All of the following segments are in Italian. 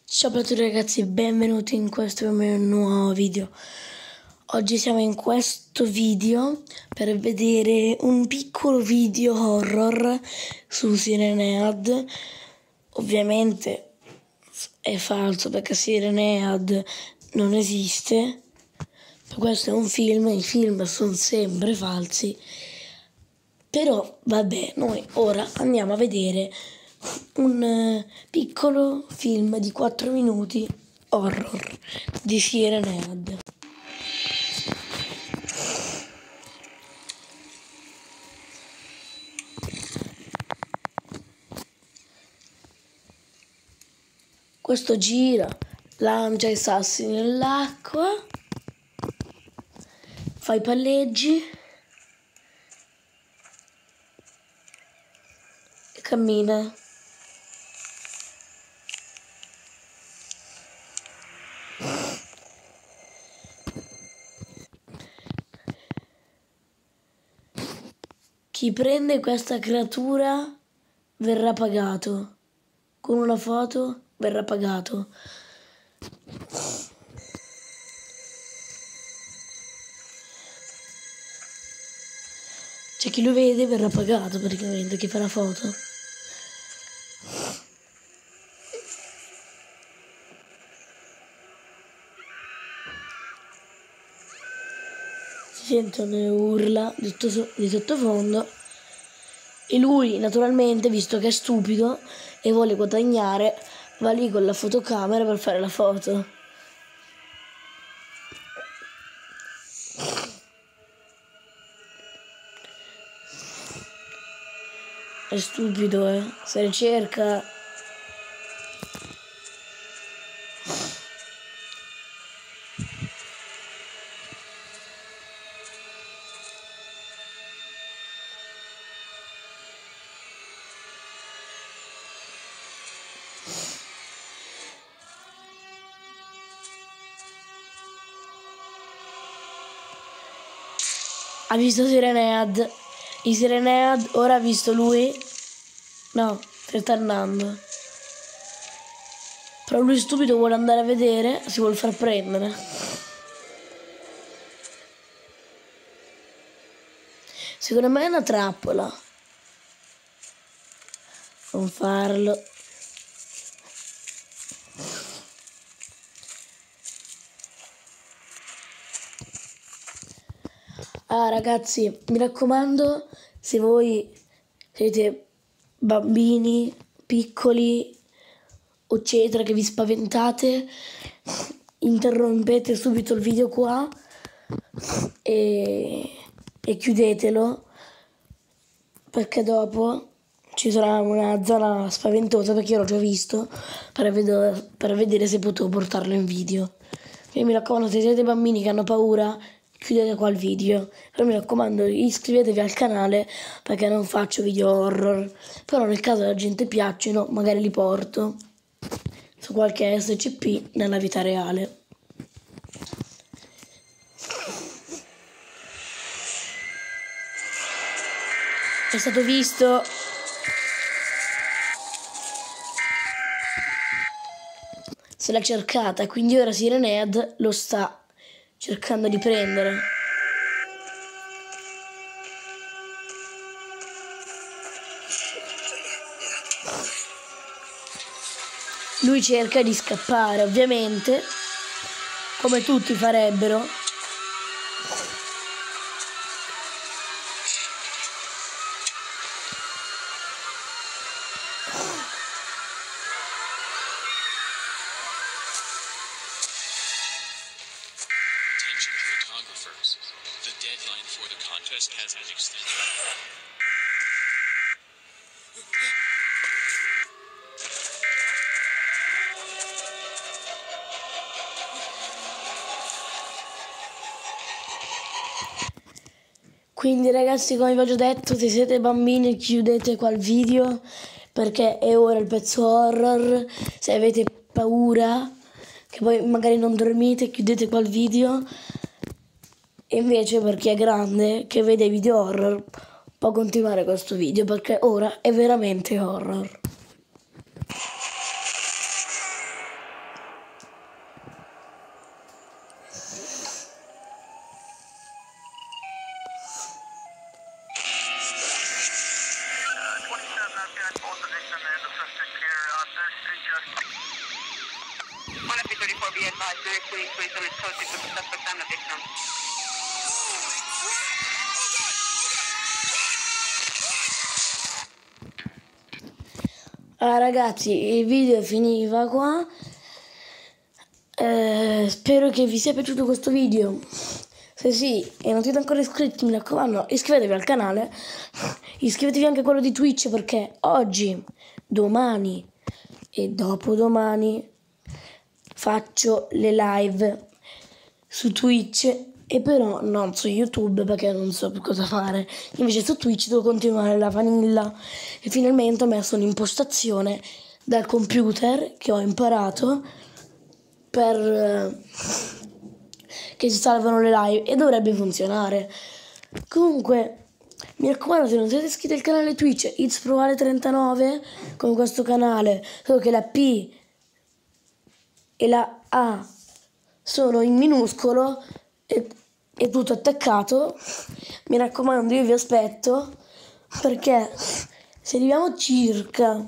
Ciao a tutti ragazzi, benvenuti in questo mio nuovo video. Oggi siamo in questo video per vedere un piccolo video horror su Sirenead. Ovviamente è falso perché Sirenead non esiste. Questo è un film, i film sono sempre falsi. Però vabbè, noi ora andiamo a vedere un piccolo film di 4 minuti horror di Sirenead. Questo gira, lancia i sassi nell'acqua, fa i palleggi e cammina. Chi prende questa creatura verrà pagato. Con una foto verrà pagato. Cioè chi lo vede verrà pagato praticamente, chi fa la foto. Si sentono le urla di sottofondo e lui naturalmente, visto che è stupido e vuole guadagnare, va lì con la fotocamera per fare la foto. È stupido, se ricerca. Ha visto Sirenead. I Sirenead ora ha visto lui. No, sta tornando. Però lui stupido vuole andare a vedere, si vuole far prendere. Secondo me è una trappola. Non farlo. Ah ragazzi, mi raccomando, se voi siete bambini piccoli eccetera che vi spaventate, interrompete subito il video qua e chiudetelo, perché dopo ci sarà una zona spaventosa, perché io l'ho già visto, per vedere se potevo portarlo in video. Quindi mi raccomando, se siete bambini che hanno paura, chiudete qua il video. Però mi raccomando, iscrivetevi al canale perché non faccio video horror. Però nel caso la gente piacciono, magari li porto su qualche SCP nella vita reale. È stato visto. Se l'ha cercata, quindi ora Sirenead lo sta cercando di prendere. Lui cerca di scappare, ovviamente, come tutti farebbero. Attention photographers. The deadline for the contest has been extended. Quindi ragazzi, come vi ho già detto, se siete bambini chiudete qua il video perché è ora il pezzo horror. Se avete paura che poi magari non dormite, chiudete qua il video. E invece per chi è grande che vede i video horror può continuare questo video perché ora è veramente horror. Both addiction and the suspect here on 3rd Street just. 134 be advised, directly 27 code 6 with the suspect on addiction. Allora ragazzi, il video finiva qua. Spero che vi sia piaciuto questo video. Se sì e non siete ancora iscritti, mi raccomando, iscrivetevi al canale. Iscrivetevi anche a quello di Twitch, perché oggi, domani e dopodomani faccio le live su Twitch, e però non su YouTube perché non so più cosa fare. Invece su Twitch devo continuare la vanilla, e finalmente ho messo un'impostazione dal computer che ho imparato per che si salvano le live, e dovrebbe funzionare. Comunque mi raccomando, se non siete iscritti al canale Twitch itsprobale39, con questo canale, solo che la P e la A sono in minuscolo e tutto attaccato, mi raccomando, io vi aspetto, perché se arriviamo circa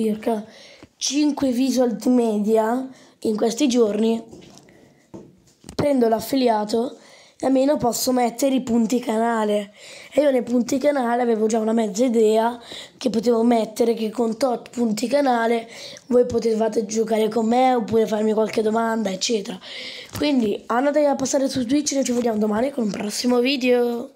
5 visual media in questi giorni, prendo l'affiliato e almeno posso mettere i punti canale. E io nei punti canale avevo già una mezza idea che potevo mettere, che con tot punti canale voi potevate giocare con me oppure farmi qualche domanda, eccetera. Quindi andate a passare su Twitch e ci vediamo domani con un prossimo video.